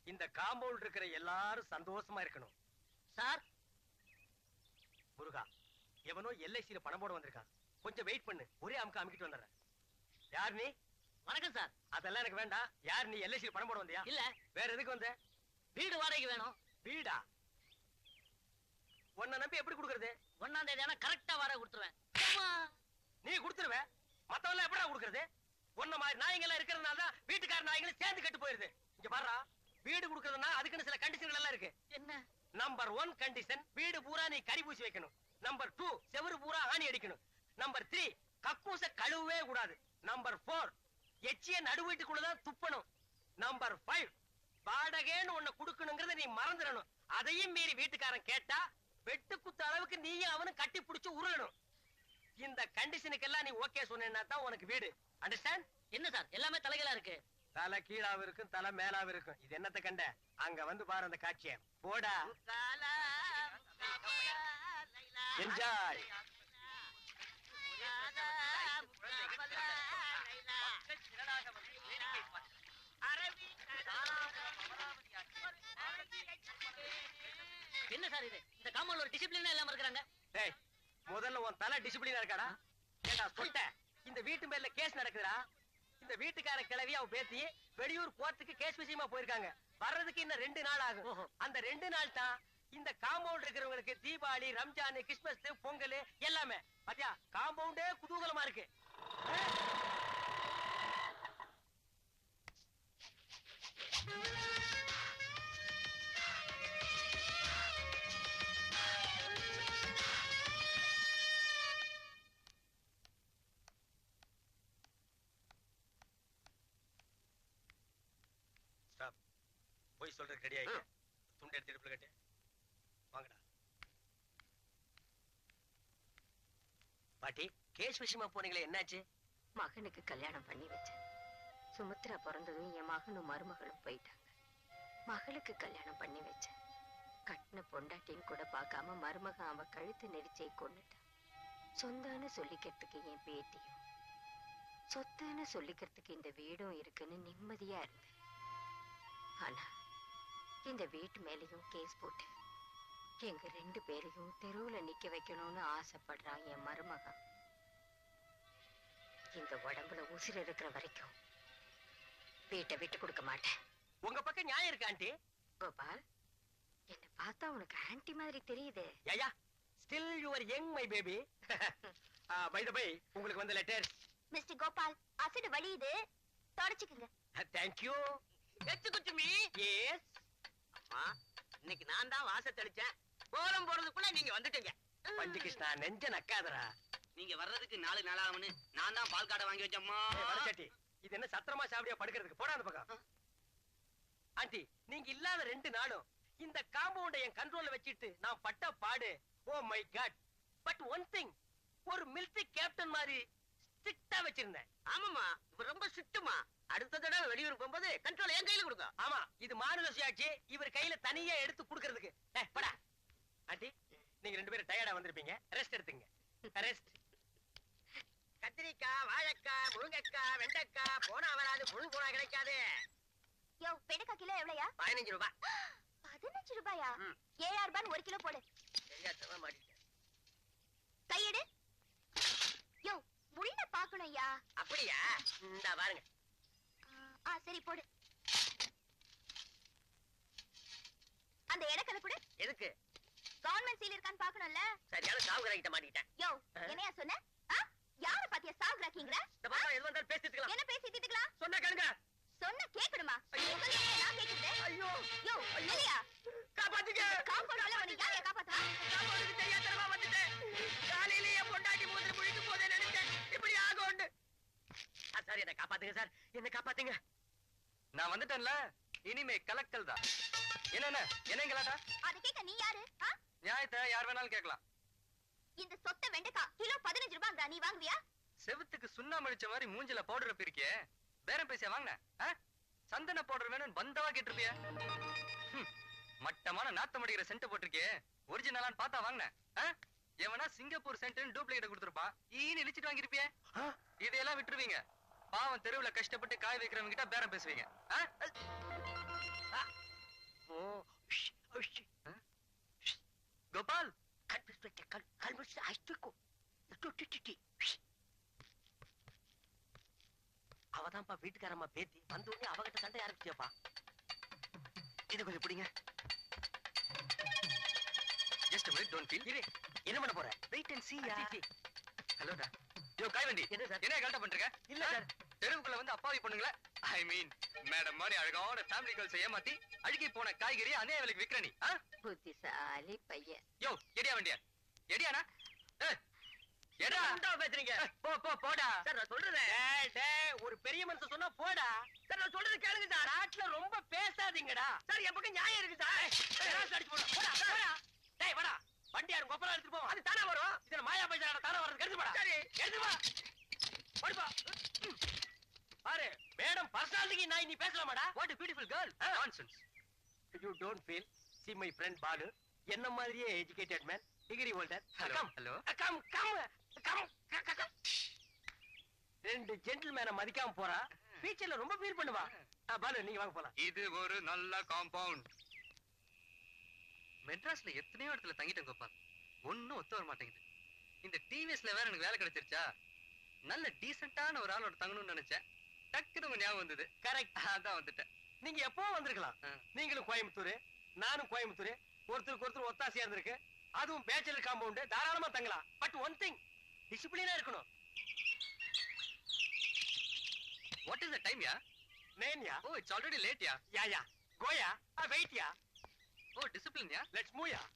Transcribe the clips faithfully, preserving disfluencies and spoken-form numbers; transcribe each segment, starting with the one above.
இந்த காம்பவுண்ட் இருக்கிற எல்லாரும் சந்தோஷமா இருக்கணும். சார் முருகா, எவனோ எல்ஐசியில பணம் போட வந்திருக்கான். கொஞ்சம் வெயிட் பண்ணு, ஒரே அமுக்க அமுக்கிட்டு வந்துடுறேன். யார் நீ? வணக்கம் சார். அதெல்லாம் எனக்கு வேண்டாம். யார் நீ? எல்ஐசியில பணம் போட வந்தியா? இல்ல. வேற எதுக்கு வந்த? வீடு வாடகைக்கு வேணும். வீடா? உன்னை நம்பி எப்படி கொடுக்கறது? ஒன்னாம் தேதி ஆனா கரெக்டா வாடகை கொடுத்துருவேன். நீ கொடுத்துருவ, மத்தவங்க எப்படா கொடுக்கறது? ஒன்ன மாதிரி நாய்கள் இருக்கிறதுனால தான் வீட்டுக்கார நாய்களும் சேர்ந்து கட்டு போயிருது. இங்க பாரு, வீடு கொடுக்கறதுனா அதுக்குன்னு சில கண்டிஷன்கள் எல்லாம் இருக்கு. என்ன? நம்பர் ஒன் கண்டிஷன், வீடு பூரா நீ கறி பூசி வைக்கணும். நம்பர் டூ, செவரு பூரா ஆணி அடிக்கணும். நம்பர் த்ரீ, கக்கூச கழுவவே கூடாது. நம்பர் போர், எச்சிய நடு வீட்டுக்குள்ளதான் துப்பணும். நம்பர் ஃபைவ், வாடகைன்னு ஒண்ணு கொடுக்கணுங்கிறத நீ மறந்துடணும். அதையும் மீறி வீட்டுக்காரன் கேட்டா வெட்டு குத்த அளவுக்கு நீயும் அவனும் கட்டி பிடிச்சு உருளணும். இந்த கண்டிஷனுக்கெல்லாம் நீ ஓகே சொன்னா தான் உனக்கு வீடு. அண்டர்ஸ்டாண்ட்? என்ன சார் எல்லாமே தலைகளா இருக்கு? தலை கீழாவும் இருக்கும், தலை மேலாவும் இருக்கும். இது என்னத்தை கண்ட? அங்க வந்து பாரு அந்த காட்சிய. போடா, என்ஜாய். என்ன சார் இது? இந்த காம்பவுண்ட்ல ஒரு டிசிப்ளின் இல்லாம இருக்காங்க. டேய், முதல்ல உன் தலை டிசிப்ளினா இருக்காடா? ஏண்டா சொட்ட, இந்த வீட்டு மேல கேஸ் நடக்குதுடா. இந்த வீட்டுக்கார கிளவி அவ பேத்தி வெளியூர் கோர்ட்டுக்கு கேஸ் விஷயமா போயிருக்காங்க. வர்றதுக்கு இன்னும் ரெண்டு நாள் ஆகும். அந்த ரெண்டு நாள் தான் இந்த காம்பவுண்ட் இருக்கிறவங்களுக்கு தீபாவளி, ரம்ஜான், கிறிஸ்துமஸ், பொங்கல் எல்லாமே. பாத்தியா, காம்பவுண்டே குதூகலமா இருக்கு. போய் சொல்றதுக்கு ரெடி ஆயிட்டு துண்டு எடுத்து கட்டு. வாங்கடா பாட்டி. கேஸ் விஷயமா போனீங்களே, என்னாச்சு? மகனுக்கு கல்யாணம் பண்ணி வச்சேன். சுமித்ரா பிறந்ததும் என் மகனும் மருமகளும் போயிட்டாங்க. மகளுக்கு கல்யாணம் பண்ணி வச்சேன். கட்டின பொண்டாட்டின்னு கூட பார்க்காம மருமகன் அவ கழுத்து நெரிச்சை கொண்டுட்டான். சொந்தான்னு சொல்லிக்கிறதுக்கு என் பேத்தியும், சொத்தான்னு சொல்லிக்கிறதுக்கு இந்த வீடும் இருக்குன்னு நிம்மதியா இருந்தேன். ஆனா இந்த வீட்டு மேலையும் கேஸ் போட்டு எங்க ரெண்டு பேரையும் தெருவுல நிக்க வைக்கணும்னு ஆசைப்படுறான் என் மருமகன். இந்த உடம்புல உசிர் இருக்கிற வரைக்கும் வீட்டை விட்டு கொடுக்க மாட்டேன். உங்க பக்கம் நியாயம் இருக்கு ஆண்டி. கோபால், என்ன பார்த்தா உனக்கு ஆன்டி மாதிரி தெரியுது. Yeah still you are young my baby. By the by, உங்களுக்கு வந்த லெட்டர். மிஸ்டர் கோபால், அசிட் வலியுது, தொடச்சுக்குங்க. Thank you. வெச்சு குச்சுமி. எஸ் அம்மா, இன்னைக்கு நான் தான் வாச தெளிச்சேன். கோலம் போறதுக்குள்ள நீங்க வந்துட்டீங்க. பஞ்சு கிருஷ்ணா, நெஞ்ச நக்காதரா. நீங்க வர்றதுக்கு நாலு நாளாகும்னு நான் தான் பால் காடை வாங்கி வச்சம்மா. வரச்சட்டி, இது என்ன சத்திரமா சாவடியா படுக்கிறதுக்கு? போடா அந்த பக்கம். ஆண்டி, நீங்க இல்லாத ரெண்டு நாளும் இந்த காம்பவுண்டை என் கண்ட்ரோல்ல வச்சிட்டு நான் பட்ட பாடு. Oh my God. But one thing, ஒரு மிலிட்டரி கேப்டன் மாதிரி ஸ்ட்ரிக்ட்டா வச்சிருந்தேன். ஆமாமா, இவர் ரொம்ப ஸ்ட்ரிக்ட்டுமா. அடுத்த தடவை வெளியூர் போகும்போது கண்ட்ரோல் என் கையில கொடுங்க. ஆமா, இது மாநில சுயாட்சி. இவர் கையில தனியா எடுத்து கொடுக்கிறதுக்கு. படா ஆண்டி, நீங்க ரெண்டு பேரும் டயர்டா வந்திருப்பீங்க, ரெஸ்ட் எடுத்துங்க. ரெஸ்ட். கத்திரிக்காய், வாழைக்காய், முருங்கைக்காய், வெண்டைக்காய் போனா வராது, புழு போனா கிடைக்காது. யோ, வெண்டைக்காய் கிலோ எவ்வளவுயா? பதினஞ்சு ரூபாய். பதினஞ்சு ரூபாயா? ஏழாயிரம் ரூபாய் ஒரு கிலோ போடு. தெரியாதவா மாட்டிட்டேன். கையெடு. யோ, முள்ள பாக்கணும் ஐயா. அப்படியா? இந்த பாருங்க. ஆ, சரி போடு. அந்த இடக்கல கூட எதுக்கு? கவர்மெண்ட் சீல் இருக்கான்னு பாக்கணும்ல. சரியான சாவுகிற கிட்ட மாட்டிட்டேன். யோ, என்னையா சொன்ன? யார பாத்தியா சாகுறாக்கீங்கற? இந்த பாப்பா எது வந்தாலும் பேசிட்டுக்கலாம். என்ன பேசிட்டுக்கலாம்? சொன்னா கேளுங்க. சொன்னா கேக்கணுமா? முதல்ல நான் கேக்குறேன். ஐயோ, யோ, இல்லையா? காப்பாத்துங்க. காப்பாத்துறல உன்னை யாரையா காப்பாத்துறா? காப்பாத்துக்கு தெரியாதவா வந்துட்டேன். காலையிலேயே பொண்டாட்டி மூஞ்சி முழிக்கும் போதே நினைச்சேன் இப்படி ஆகும்னு. சார், என்ன காப்பாத்துங்க சார், என்ன காப்பாத்துங்க. நான் வந்துட்டேன்ல, இனிமே கலக்கல் தான். என்ன என்னங்களாடா? அத கேக்க நீ யாரு? நியாயத்தை யார் வேணாலும் கேட்கலாம். இந்த சொத்த வெண்டைக்காய் கிலோ பதினஞ்சு ரூபாய்ங்கடா, நீ வாங்குவியா? செவுத்துக்கு சுண்ணாம்பு அடிச்ச மாதிரி மூஞ்சில பவுடர் பிரிக்கே. பேரம் பேசியா வாங்கின? சந்தன பவுடர் வேணும் பந்தவா கேட்டிருப்பிய. மட்டமான நாத்தம் அடிக்கிற சென்ட் போட்டிருக்கே, ஒரிஜினலான்னு பார்த்தா வாங்கின. எவனா சிங்கப்பூர் சென்ட் டூப்ளிகேட் கொடுத்துருப்பான், ஈன்னு இழிச்சிட்டு வாங்கிருப்பிய. இதையெல்லாம் விட்டுருவீங்க. பாவம் தெருவுல கஷ்டப்பட்டு காய் வைக்கிறவங்க கிட்ட பேரம் பேசுவீங்க. வீட்டுக்காரம்மா பேத்தி வந்த உடனே அவகிட்ட சண்டை ஆரம்பிச்சியப்பா. இது கொஞ்சம் பிடிங்க. Just wait, don't feel. இரு, என்ன பண்ண போற? Wait and see ya. ஹலோடா. யோ காய்வண்டி, என்ன சார்? என்ன கரெக்டா பண்றீங்க? இல்ல சார், தெருவுக்குள்ள வந்து அப்பாவி பொண்ணுங்களே, ஐ மீன் மேடம் மாதிரி அழகான ஃபேமிலி கேர்ள்ஸ் ஏமாத்தி அழுகி போன காய்கறி அதே விலைக்கு விக்கிற நீ. புத்திசாலி பையன். யோ எடியா வண்டியா, எடியானா? எடா என்ன பேசுறீங்க? போ போ போடா. சார் நான் சொல்றேன். டேய் டேய், ஒரு பெரிய மனுஷன் சொன்னா போடா. சார் நான் சொல்றது கேளுங்க சார். நாட்டுல ரொம்ப பேசாதீங்கடா. சார் என் பக்கம் நியாயம் இருக்கு சார். கிராஸ் அடிச்சு போடா. போடா போடா. டேய் வாடா. வண்டி யாரும் கொப்பரா எடுத்து போவோம். அது தானா வரும். இதுல மாயா பைசாட தானா வரது எடுத்து போடா. சரி எடுத்து வா. போடுப்பா. பாரு மேடம் பர்சனாலிட்டிக்கு நான் நீ பேசலாமாடா? What a beautiful girl. Nonsense. You don't feel. See my friend Balu. என்ன மாதிரியே educated man. Degree holder. Hello. Come Hello. Come come come come. ரெண்டு ஜென்டில்மேனை மதிக்காம போறா. ஃபியூச்சர்ல ரொம்ப ஃபீல் பண்ணுவா. ஆ, பாலு நீங்க வாங்க போலாம். இது ஒரு நல்ல காம்பவுண்ட். மெட்ராஸ்ல எத்தனையோ இடத்துல தங்கிட்டேன் கோபால், ஒன்னும் ஒத்து வர மாட்டேங்குது. இந்த டிவிஎஸ்ல வேற எனக்கு வேலை கிடைச்சிருச்சா, நல்ல டீசென்ட்டான ஒரு ஆளோட தங்கணும்னு நினைச்சேன். டக்குனு உங்க ஞாபகம் வந்தது. கரெக்ட். அதான் வந்துட்டேன். நீங்க எப்போ வந்திருக்கலாம். ஆ. நீங்களும் கோயம்புத்தூர், நானும் கோயம்புத்தூர், ஒருத்தருக்கு ஒருத்தர் ஒத்தாசையா இருந்திருக்கு. அதுவும் பேச்சுலர் காம்பவுண்ட், தாராளமா தங்கலாம். பட் ஒன் திங், டிசிப்ளினா இருக்கணும். What is the time ya? நேன்யா, oh it's already late ya. Ya ya, go ya, ah wait ya, oh discipline ya. Let's move ya.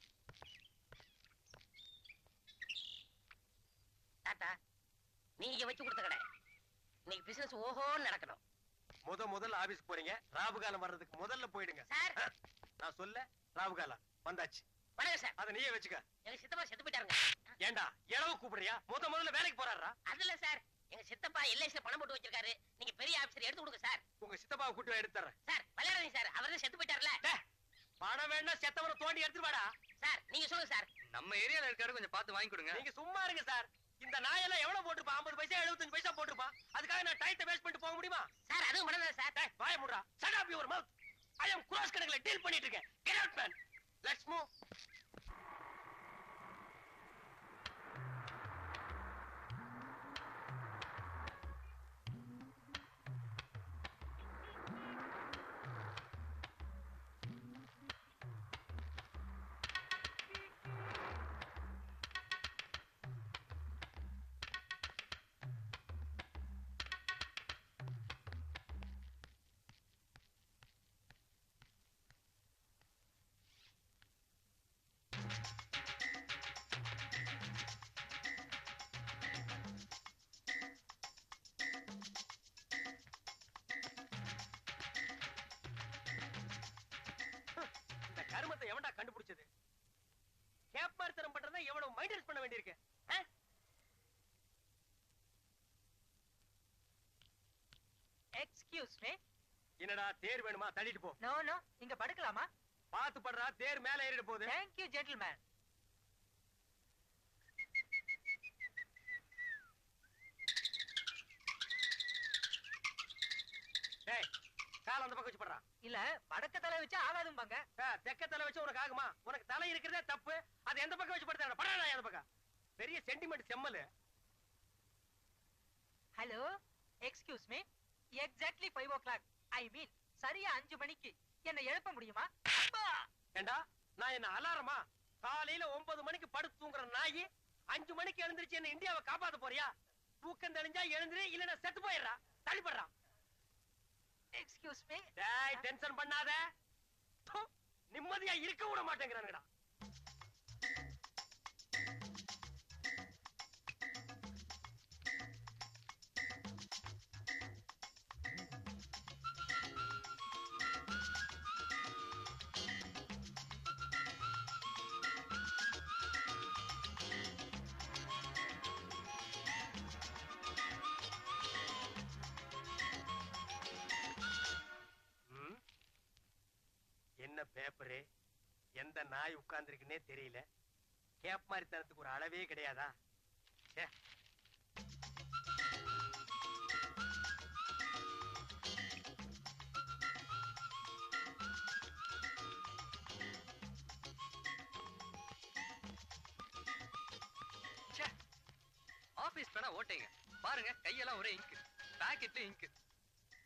தாத்தா நீங்க வச்சு கொடுத்த கடை இன்னைக்கு பிசினஸ் ஓஹோன்னு நடக்கணும். முத முதல்ல ஆபீஸ் போறீங்க, ராவுகாலம் வர்றதுக்கு முதல்ல போயிடுங்க. சார் நான் சொல்ல ராவுகாலம் வந்தாச்சு. வணக்கம் சார். அத நீயே வச்சுக்க. எங்க சித்தப்பா செத்து போயிட்டாருங்க. ஏண்டா இளவு கூப்பிடுறியா? முத முதல்ல வேலைக்கு போறாரா? அதுல சார் எங்க சித்தப்பா எல்ஐசில பணம் போட்டு வச்சிருக்காரு. நீங்க பெரிய ஆபீசர் எடுத்து கொடுங்க சார். உங்க சித்தப்பாவை கூட்டி எடுத்து தர்றேன். சார் விளையாடுறீங்க சார், அவர் தான் செத்து போயிட்டாருல. டேய், பணம் வேணா செத்தவரை தோண்டி எடுத்துட்டு வாடா. சார் நீங்க சொல்லுங்க சார். நம்ம ஏரியால இருக்காரு, கொஞ்சம் பார்த்து வாங்கி கொடுங்க. நீங்க சும்மா இருங்க சார். இந்த நாயெல்லாம் எவ்வளவு போட்டுருப்பா? ஐம்பது பைசா எழுபத்தஞ்சு பைசா போட்டுருப்பா. அதுக்காக நான் டைத்தை வேஸ்ட் பண்ணிட்டு போக முடியுமா? சார் அதுவும் பண்ணல சார். டேய் வாய மூடுடா. shut up your mouth. I am cross கணக்குல டீல் பண்ணிட்டு இருக்கேன். Get out man. Let's move. இந்த கருமத்தை எவன்டா கண்டுபிடிச்சது? கேப்பார்த்தனம் பண்றதா எவ்வளவு மைண்டன்ஸ் பண்ண வேண்டியிருக்கு. Excuse me. என்னடா தேர் வேணுமா? தள்ளிட்டு போ. நோ நோ, இங்க படுக்கலாமா? பாத்து படுறா, தேர் மேல ஏறிட போகுது. Thank you gentleman. டேய் கால அந்த பக்கம் வச்சு படுறா. இல்ல வடக்க தலை வச்சு ஆகாதும்பாங்க. தெக்க தலை வச்சு உனக்கு ஆகுமா? உனக்கு தலை இருக்கிறதே தப்பு. அது எந்த பக்கம் வச்சு படுத்தா படா? எந்த பக்கம்? பெரிய சென்டிமெண்ட் செம்மல். Hello excuse me. Exactly five o'clock I mean சரியா அஞ்சு மணிக்கு என்ன எழுப்ப முடியுமா? ஏண்டா நான் என்ன அலாரமா? காலையில ஒன்பது மணிக்கு படுத்து தூங்குற நாயி அஞ்சு மணிக்கு எழுந்திருச்சு என்ன இந்தியாவை காப்பாத்த போறியா? தூக்கம் தெளிஞ்சா எழுந்துரு, இல்லன்னா செத்து போயிடுறா. தள்ளிப்படுறா. Excuse me. டேய் டென்ஷன் பண்ணாத. து, நிம்மதியா இருக்க விட மாட்டேங்கிறானுங்கடா. ம்? என்ன பேப்பரு? எந்த நாய் உட்கார்ந்துருக்குன்னே தெரியல. கேப் மாதிரி தரத்துக்கு ஒரு அளவே கிடையாதா? ச்சே. ஆபீஸ் பேனா ஓட்டைங்க பாருங்க, கையெல்லாம் ஒரே இங்கு, பாக்கெட்ல இங்கு.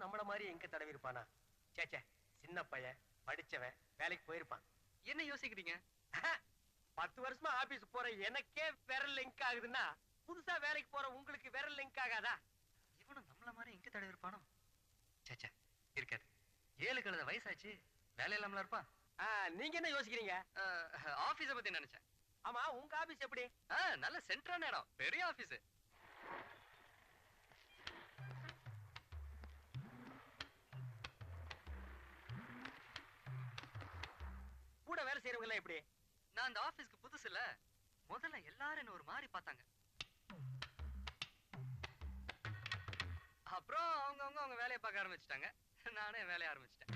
நம்மள மாதிரி எங்க தடவி இருப்பானா? சேச்சே, சின்ன பையன், படிச்சவன், வேலைக்கு போயிருப்பான். என்ன யோசிக்கிறீங்க? பத்து வருஷமா ஆபீஸ் போற எனக்கே விரல் லிங்க் ஆகுதுன்னா புதுசா வேலைக்கு போற உங்களுக்கு விரல் லிங்க் ஆகாதா? இவனும் நம்மள மாதிரி எங்க தடவி இருப்பானோ? சேச்சே, இருக்காது. ஏழு கழுத வயசாச்சு, வேலை இல்லாமல இருப்பான். ஆ, நீங்க என்ன யோசிக்கிறீங்க? ஆபீஸ பத்தி நினைச்சேன். ஆமா, உங்க ஆபீஸ் எப்படி? ஆ, நல்ல சென்ட்ரான இடம், பெரிய ஆபீஸ். கூட வேலை செய்யறவங்க எல்லாம் எப்படி? நான் அந்த ஆபீஸ்க்கு புதுசு இல்ல. முதல்ல எல்லாரும் என்ன ஒரு மாதிரி பார்த்தாங்க. அப்புறம் அவங்க அவங்க அவங்க வேலையை பார்க்க ஆரம்பிச்சிட்டாங்க. நானே வேலைய ஆரம்பிச்சிட்டேன்.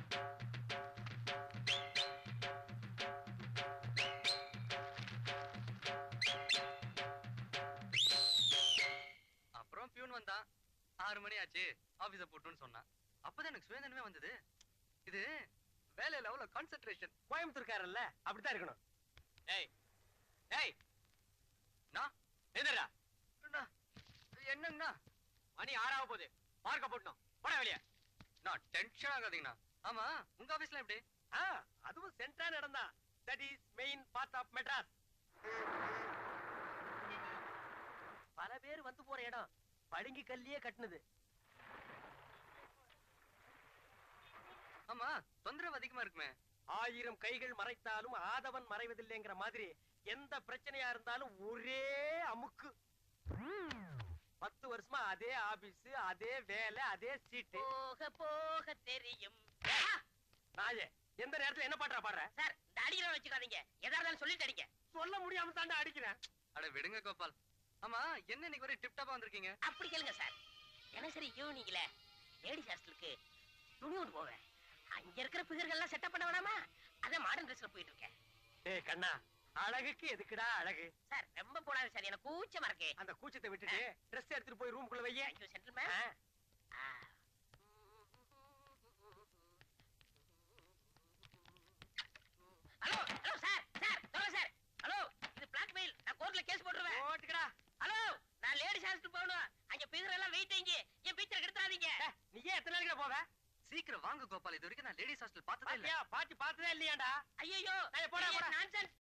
அப்புறம் பியூன் வந்தான். ஆறு மணி ஆச்சு, ஆபீஸ போட்டுன்னு சொன்னான். அப்பதான் எனக்கு சுயநலமே வந்தது. இது வேலையில அவ்வளவு கான்சென்ட்ரேஷன். கோயம்புத்தூர்காரல்ல, அப்படித்தான் இருக்கணும். ஏய் ஏய், நான் எதிரா என்னங்கண்ணா? மணி ஆறாவ போகுது, பார்க்க போட்டோம். போட வெளிய. நான் டென்ஷன் ஆகாதீங்கண்ணா. ஆமா, உங்க ஆபீஸ்ல எப்படி? ஆ, அதுவும் சென்ட்ரா நடந்தா. That is main part of Madras. பல பேர் வந்து போற இடம், படுங்கி கல்லியே கட்டுனது. ஆமா, தொந்தரவு அதிகமா இருக்குமே. ஆயிரம் கைகள் மறைத்தாலும் ஆதவன் மறைவதில்லைங்கிற மாதிரி எந்த பிரச்சனையா இருந்தாலும் ஒரே அமுக்கு. பத்து வருஷமா அதே ஆபீஸ், அதே வேலை, அதே சீட்டு. போக போக தெரியும். நாயே, எந்த நேரத்துல என்ன பாட்டா பாடுற? சார், இந்த அடிக்கிற வச்சுக்காதீங்க. எதா இருந்தாலும் சொல்லிட்டு அடிங்க. சொல்ல முடியாம தாண்டா அடிக்கிறேன். அட விடுங்க கோபால். ஆமா, என்ன இன்னைக்கு ஒரே டிப் டாப்பா வந்திருக்கீங்க? அப்படி கேளுங்க சார். தினசரி ஈவினிங்ல லேடிஸ் ஹாஸ்டலுக்கு துணி கொண்டு போவேன். அங்க இருக்கிற பிகர்கள்லாம் செட்டப் பண்ண வேணாமா? அதான் மாடர்ன் ட்ரெஸ்ல போயிட்டு இருக்கேன். ஏய் கண்ணா, அழகுக்கு எதுக்குடா அழகு? சார், ரொம்ப போடாது சார், எனக்கு கூச்சமா இருக்கு. அந்த கூச்சத்தை விட்டுட்டு ட்ரெஸ் எடுத்துட்டு போய் ரூமுக்குள்ள வையே. Thank you, gentleman. ஆ. ஹலோ ஹலோ சார் சார் சொல்லுங்க சார். ஹலோ, இது பிளாக்மெயில். நான் கோர்ட்ல கேஸ் போட்டுருவேன். ஓட்டுக்கடா. ஹலோ, நான் லேடிஸ் ஹாஸ்டல் போகணும். அங்க பிகர் எல்லாம் வெயிட் இங்க. என் பீச்சரை கெடுத்தாதீங்க. நீ ஏன் எத்தனை நாளைக்கு போவ? சீக்கிரம் வாங்க கோபால். இது வரைக்கும் நான் லேடிஸ் ஹாஸ்டல் பார்த்ததே இல்ல. பாத்தியா, பாட்டி பார்த்ததே இல்லையாடா? ஐயோ, போடா போடா. நான்சென்ஸ்.